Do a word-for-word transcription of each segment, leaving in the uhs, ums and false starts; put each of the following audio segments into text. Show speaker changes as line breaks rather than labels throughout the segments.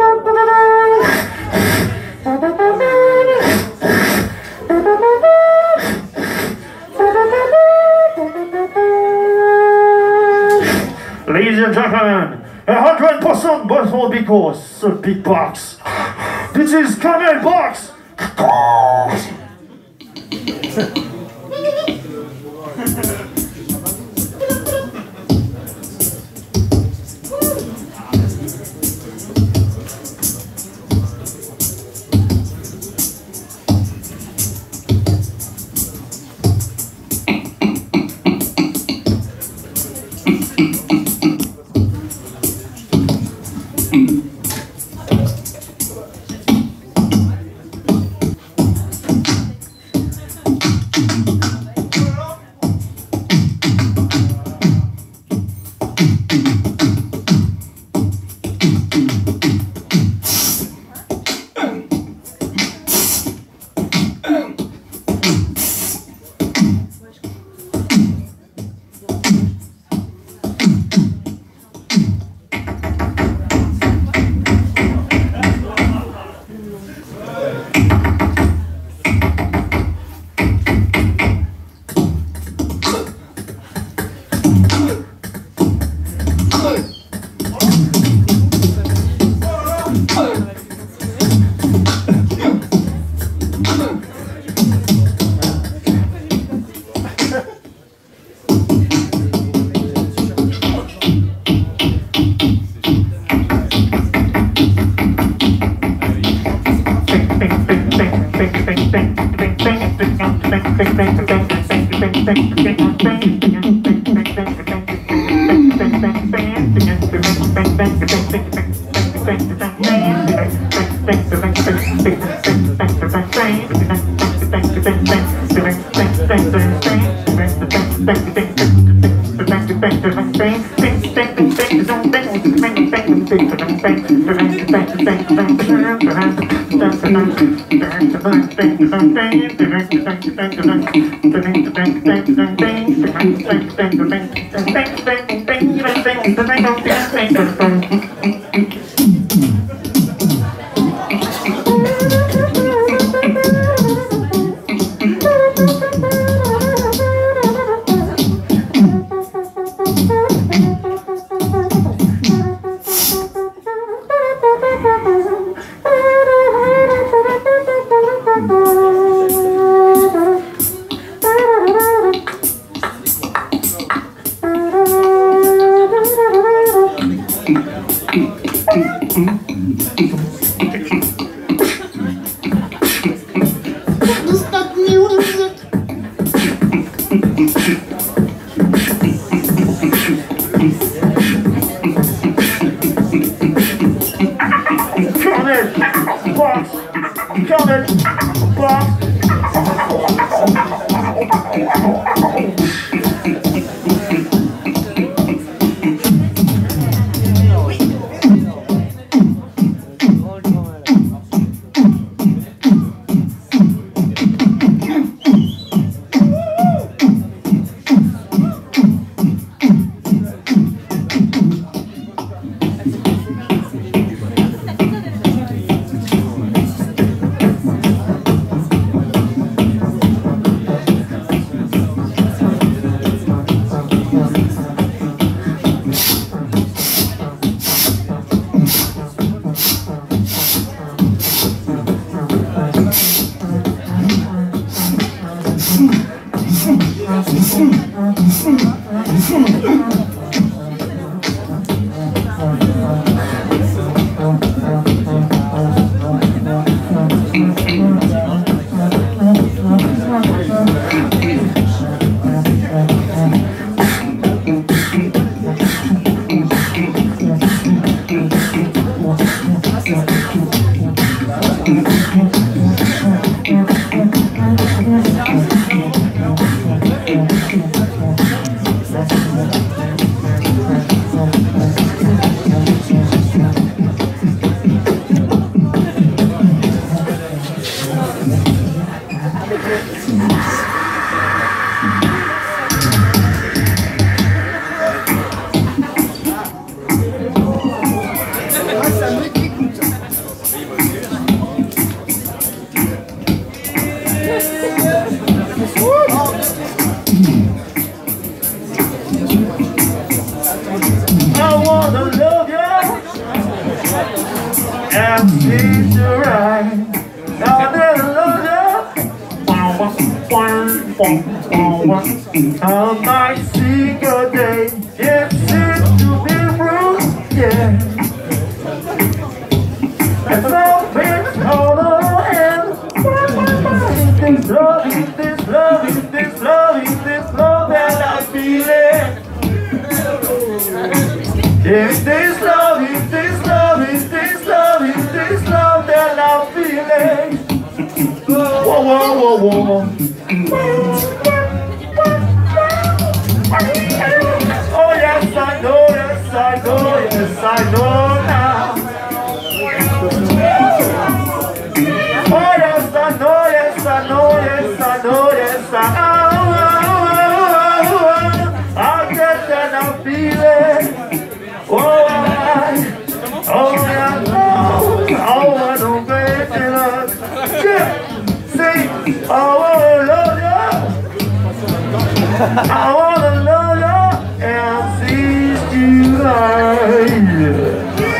Ladies and gentlemen, a hundred percent Buffalo because a big box. This is Camel Box. and treat you right. I'll never love you. A nice single day, it seems to be through, yeah. And something's gonna end. This love, is this love, is this love, is this love that I'm feeling. Is this love, is this love, is this love, is this love that I'm feeling. Whoa, whoa, whoa, whoa. Oh yes, I know, yes, I know, yes, I know now. Oh yes, I know, yes, I know, yes, I know, yes, I know. I get that I'm feeling. Oh, I, oh, yeah, no, oh, I don't make it up. Yeah, see, I wanna love you. I wanna love you and see you like.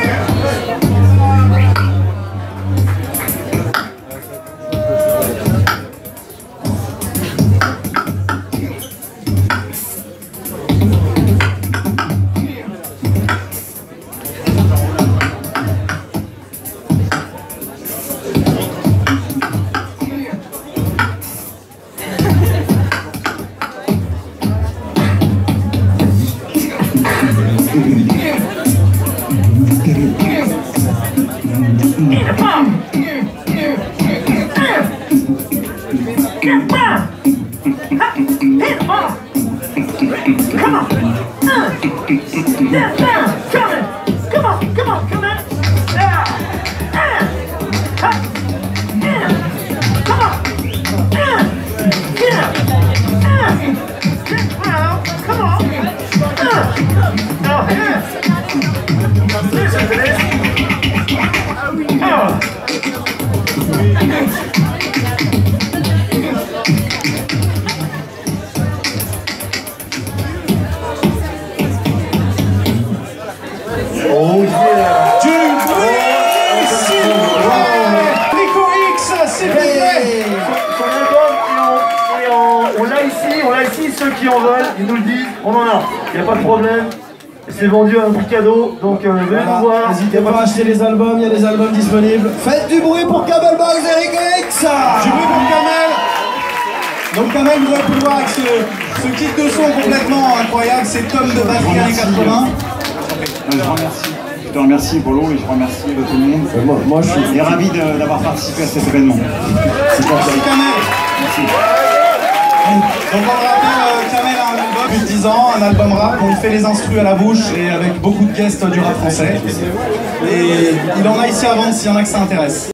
Come on, uh, yeah, yeah, come on, come on, come on, come on, yeah, yeah, huh, yeah, come on, yeah, yeah, yeah, well, come on, uh, now here, listen to this, oh. Oh yeah!
Du bruit, s'il vous plaît! Rico X, s'il vous plaît!
Son album, et on, et on, on l'a ici, on l'a ici, ceux qui en veulent, ils nous le disent, on en a, il n'y a pas de problème. C'est vendu à un petit cadeau, donc euh, venez
Voilà.
nous voir.
N'hésitez pas à acheter les albums, il y a des albums disponibles.
Faites du bruit pour Camel Box et Rico X.
Du bruit pour Kamel! Donc Kamel, vous avez pu le voir avec ce, ce kit de son complètement incroyable, ces tomes de batterie années quatre-vingts.
Je te remercie. Je te remercie Polo et je remercie tout le monde.
Moi, moi je suis
Et ravi de- d'avoir participé à cet événement.
Merci Kamel. Donc on le rappelle, euh, Kamel a un album depuis dix ans, un album rap, où il fait les instrus à la bouche et avec beaucoup de guests du rap français. Et il en a ici à vendre s'il y en a que ça intéresse.